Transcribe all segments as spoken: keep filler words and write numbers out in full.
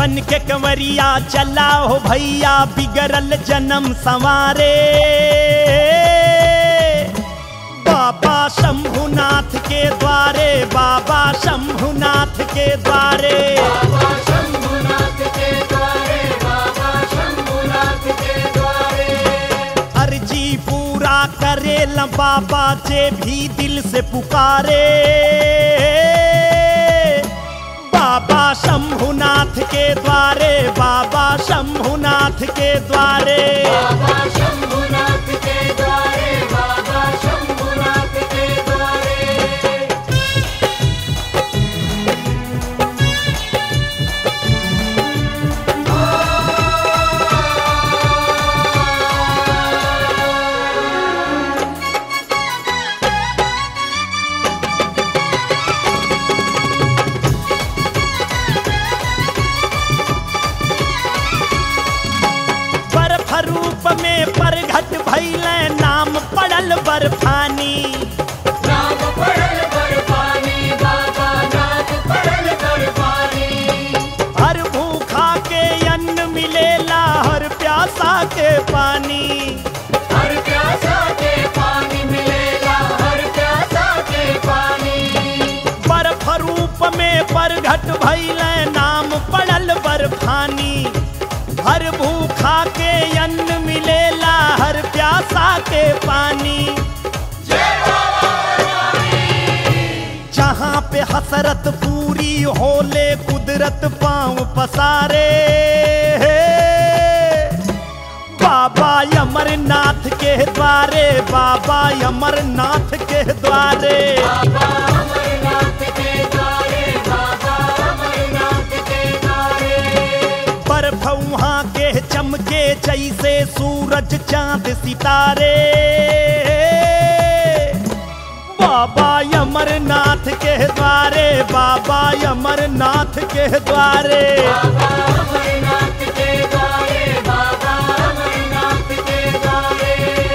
बन के कंवरिया चला हो भैया बिगड़ल जन्म संवारे। बाबा शंभुनाथ के द्वारे, बाबा शंभुनाथ के द्वारे, बाबा शंभुनाथ के द्वारे, बाबा शंभुनाथ के द्वारे। अर्जी पूरा करे ल बाबा जे भी दिल से पुकारे। बाबा शंभुनाथ के द्वारे, बाबा शंभुनाथ के द्वारे, बाबा शंभुनाथ के द्वारे, बाबा शंभुनाथ के द्वारे। रूप में परघट भइले नाम पड़ल बर्फानी। नाम पड़ल बर्फानी, बाबा नाम पड़ल बर्फानी। हर भूखा के अन्न मिलेला, हर प्यासा के पानी। हर प्यासा के पानी मिलेला, हर प्यासा के पानी। बर्फ रूप में परघट भइले नाम पड़ल बर्फानी। हर भूखा के अन्न मिलेला, हर प्यासा के पानी। जहाँ पे हसरत पूरी होले कुदरत पांव पसारे। बाबा अमरनाथ के द्वारे, बाबा अमरनाथ के द्वारे, बाबा अमरनाथ के द्वारे, बाबा अमरनाथ के द्वारे। बर्फ वहाँ के चमके जैसे सूरज चांद सितारे। बाबा अमरनाथ के द्वारे, बाबा अमरनाथ के द्वारे, बाबा अमरनाथ के द्वारे, बाबा अमरनाथ के द्वारे।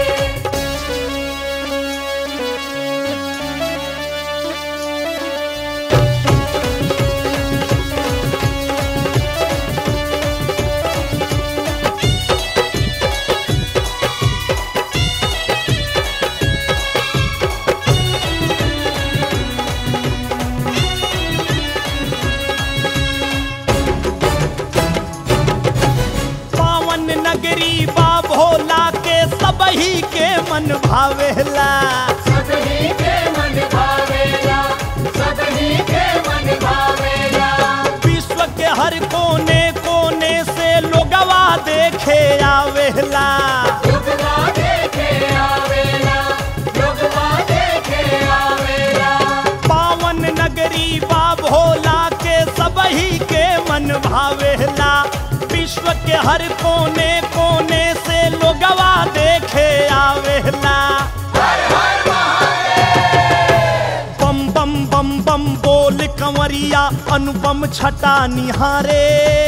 सबही के मन भावेला, सबही के मन भावेला, सबही के मन भावेला। विश्व के हर कोने कोने से लोगवा देखे आवेला, लोगवा देखे आवेला, लोगवा देखे आवेला। पावन नगरी बा भोला के सबही के मन भावेला। विश्व के हर कोने कोने से लोगवा देखे आवेला। हर हर महादेव। बम बम बम बम बोल कंवरिया अनुपम छटा निहारे।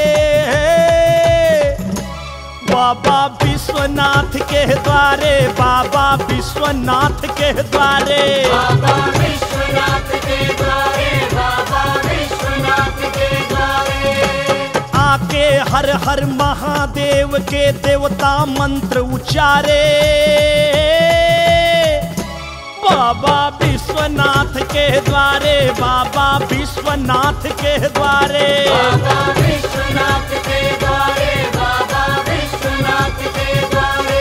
बाबा विश्वनाथ के द्वारे, बाबा विश्वनाथ के द्वारे, बाबा विश्वनाथ के द्वारे, बाबा विश्वनाथ के द्वारे। आके हर हर महादेव के देवता मंत्र उच्चारे। बाबा विश्वनाथ के द्वारे, बाबा विश्वनाथ के द्वारे, बाबा विश्वनाथ के द्वारे, बाबा विश्वनाथ के द्वारे।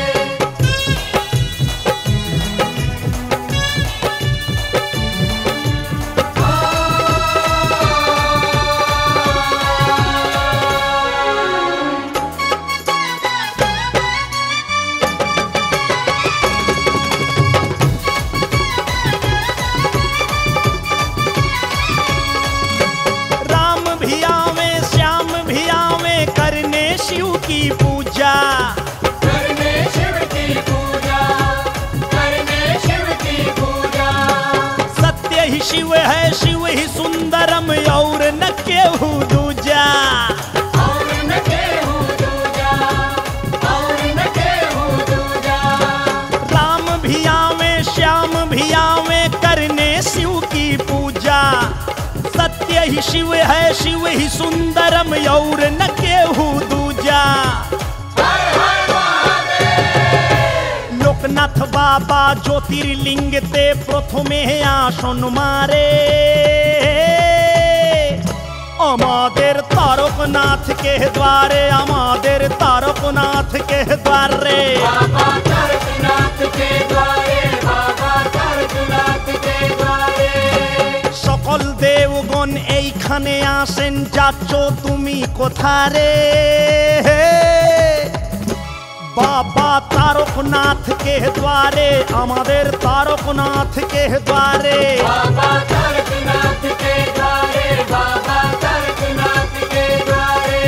करने शिव की पूजा, करने शिव की पूजा। सत्य ही शिव है, शिव ही सुंदरम और न केहू दूजा। और न केहू दूजा, और न केहू दूजा। राम भी आवे, श्याम भी आवे, करने शिव की पूजा। सत्य ही शिव है, शिव ही सुंदरम और न केहू दूजा। लोकनाथ बाबा ज्योतिर्लिंग ते प्रथमे आसन मारे, आमादेर तारकनाथ के द्वारे, आमादेर तारकनाथ के द्वारे, बाबा तारकनाथ के द्वारे, बाबा तारकनाथ के द्वारे। সকল দেবগণ এইখানে আসেন, যাচ্ছ তুমি কোথারে? बाबा तारकनाथ के द्वारे, আমাদের तारकनाथ के द्वारे, बाबा तारकनाथ के द्वारे, बाबा तारकनाथ के द्वारे।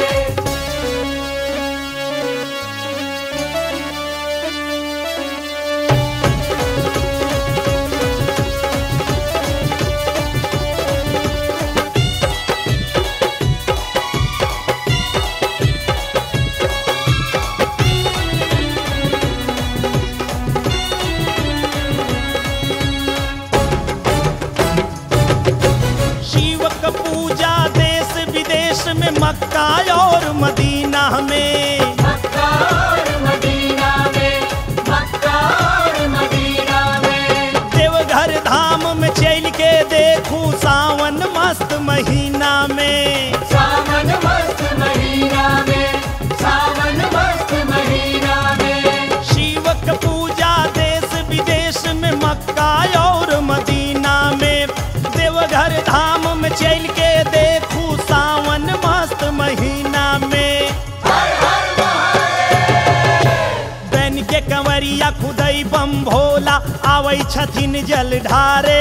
मक्का और मदीना में, मक्का और मदीना में, मक्का और मदीना में। देवघर धाम में चल के देखूं सावन मस्त महीना में, सावन मस्त महीना में, सावन मस्त महीना में। शिव का पूजा देश विदेश में, मक्का और मदीना में। देवघर धाम में चल के देखूं सावन मस्त महीना में। हर हर महादेव। बैन के कंवरिया खुदई बम भोला आवै छथिन जल ढारे,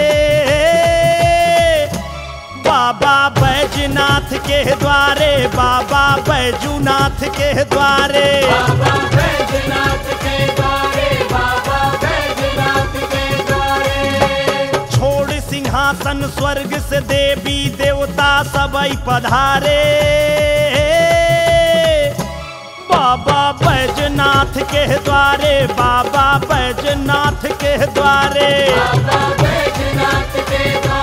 बाबा बैजनाथ के द्वारे, बाबा बैजूनाथ के द्वारे, बाबा बैजनाथ के द्वारे, बाबा बैजनाथ के द्वारे। छोड़ सिंहासन स्वर्ग से देवी देवता सबई पधारे, बाबा बैजनाथ के द्वारे, बाबा बैजनाथ के द्वारे, बाबा बैजनाथ के द्वारे।